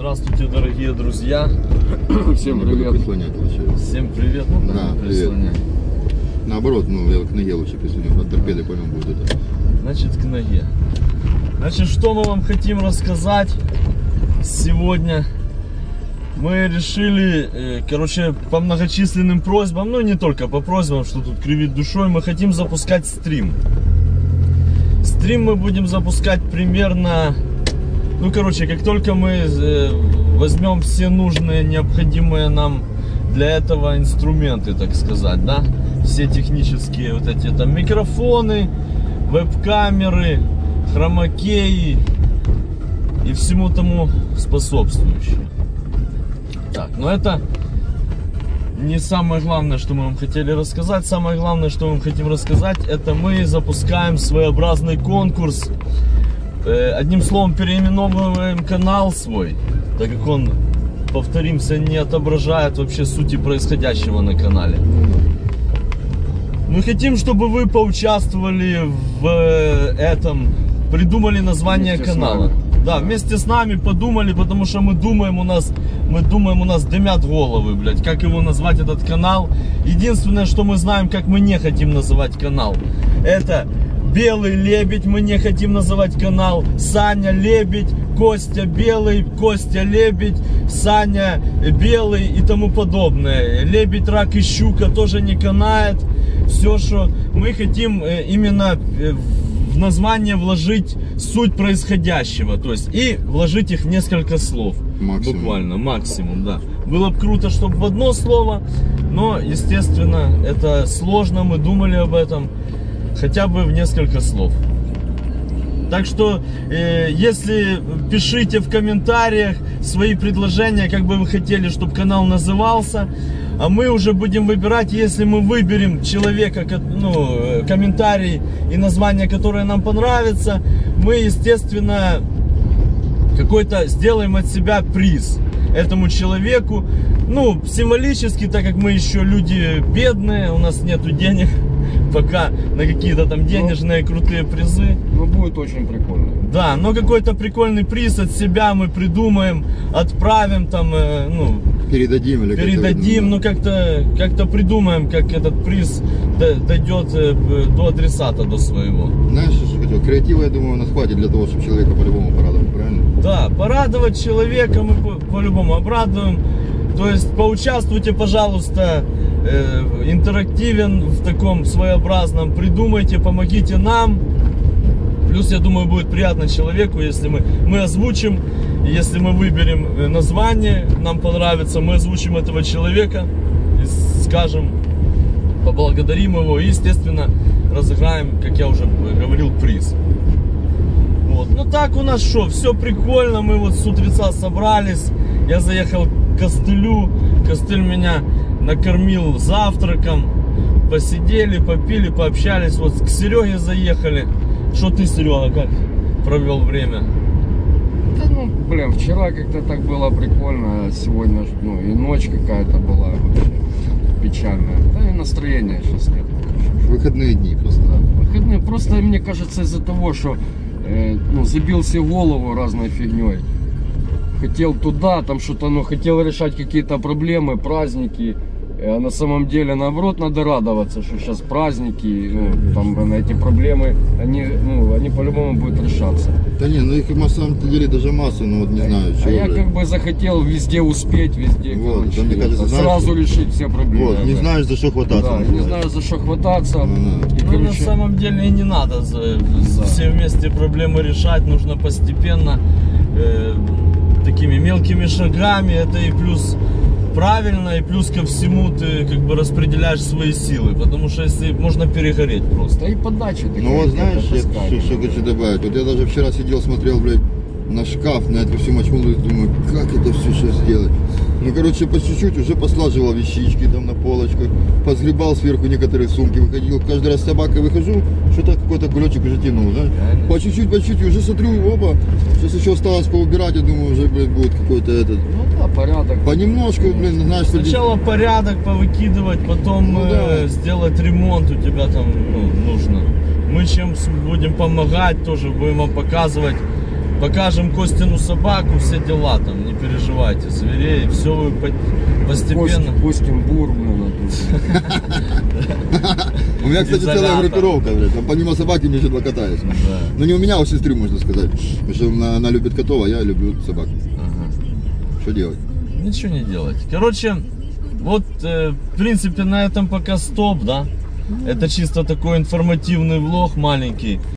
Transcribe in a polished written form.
Здравствуйте, дорогие друзья. Всем привет. Всем привет. Ну, да, привет. Наоборот, ну я к ноге лучше прислоню. От торпеды, понял, будет это. Значит, к ноге. Значит, что мы вам хотим рассказать сегодня? Мы решили, короче, по многочисленным просьбам, ну не только по просьбам, что тут кривит душой, мы хотим запускать стрим. Стрим мы будем запускать примерно, ну короче, как только мы возьмем все нужные, необходимые нам для этого инструменты, так сказать, да, все технические вот эти там микрофоны, веб-камеры, хромакеи и всему тому способствующее. Так, но это не самое главное, что мы вам хотели рассказать. Самое главное, что мы вам хотим рассказать, это мы запускаем своеобразный конкурс. Одним словом, переименовываем канал свой, так как он, повторимся, не отображает вообще сути происходящего на канале. Мы хотим, чтобы вы поучаствовали в этом, придумали название канала. Да, вместе с нами подумали, потому что мы думаем, у нас дымят головы, блядь, как его назвать, этот канал. Единственное, что мы знаем, как мы не хотим называть канал, это Белый Лебедь, мы не хотим называть канал, Саня Лебедь, Костя Белый, Костя Лебедь, Саня Белый и тому подобное. Лебедь, рак и щука тоже не канает. Все, что мы хотим именно в название вложить суть происходящего, то есть и вложить их в несколько слов. Максимум. Буквально, максимум, да. Было бы круто, чтобы в одно слово, но, естественно, это сложно, мы думали об этом, хотя бы в несколько слов. Так что, если пишите в комментариях свои предложения, как бы вы хотели, чтобы канал назывался, а мы уже будем выбирать, если мы выберем человека, ну, комментарий и название, которое нам понравится, мы, естественно, какой-то сделаем от себя приз этому человеку. Ну, символически, так как мы еще люди бедные, у нас нету денег пока на какие-то там денежные крутые призы. Ну, будет очень прикольно. Да, но какой-то прикольный приз от себя мы придумаем, отправим там, ну, передадим, ну как-то придумаем, как этот приз дойдет до адресата, до своего. Знаешь, что хотел? Креатива, я думаю, у нас хватит для того, чтобы человека по-любому порадовать, правильно? Да, порадовать человека мы по-любому обрадуем. То есть поучаствуйте, пожалуйста, интерактивен в таком своеобразном, придумайте, помогите нам. Плюс, я думаю, будет приятно человеку, если мы озвучим, если мы выберем название, нам понравится, мы озвучим этого человека и скажем, поблагодарим его и, естественно, разыграем, как я уже говорил, приз. Вот. Ну так у нас что, все прикольно, мы вот с утреца собрались, я заехал к Костылю, Костыль меня накормил завтраком, посидели, попили, пообщались, вот к Сереге заехали. Что ты, Серега, как провел время? Да, ну, блин, вчера как-то так было прикольно, а сегодня, ну, и ночь какая-то была вообще печальная. Да и настроения сейчас нет. Выходные дни просто. Да, выходные, просто, мне кажется, из-за того, что ну, забил себе голову разной фигней. Хотел туда, там что-то, ну, хотел решать какие-то проблемы, праздники. А на самом деле, наоборот, надо радоваться, что сейчас праздники, ну, там эти проблемы, они по-любому будут решаться. Да не, ну их на самом деле даже масса, но вот не знаю. А я как бы захотел везде успеть, везде, вот, короче, мне кажется, сразу знаешь, решить все проблемы. Вот, не знаешь, за что хвататься. Да, не знаю, за что хвататься. И, короче, на самом деле и не надо все вместе проблемы решать, нужно постепенно, такими мелкими шагами, это и плюс правильно, и плюс ко всему ты как бы распределяешь свои силы, потому что если можно перегореть просто. Да и подачи. Ну вот знаешь, что хочу добавить, вот я даже вчера сидел, смотрел, блядь, на шкаф, на эту всю мочмулу, и думаю, как это все сейчас сделать. Ну, короче, по чуть-чуть уже послаживал вещички там на полочках, позгребал сверху некоторые сумки, выходил, каждый раз с собакой выхожу, что-то какой-то кулечек уже тянул, да? По чуть-чуть, уже смотрю, оба, сейчас еще осталось поубирать, я думаю, уже, блядь, будет какой-то этот... Ну да, порядок. Понемножку, блин, знаешь... Сначала порядок повыкидывать, потом сделать ремонт у тебя там нужно. Мы чем будем помогать, тоже будем вам показывать, покажем Костину собаку, все дела там, не переживайте, зверей, все вы постепенно. Костин бур, блин, У меня, кстати, целая Изолятор. группировка, блядь. Там помимо собаки мне еще 2 кота есть. Да. Ну не у меня, а у сестры, можно сказать. Потому что она любит котов, а я люблю собак. Ага. Что делать? Ничего не делать. Короче, вот, в принципе, на этом пока стоп, да? Это чисто такой информативный влог маленький.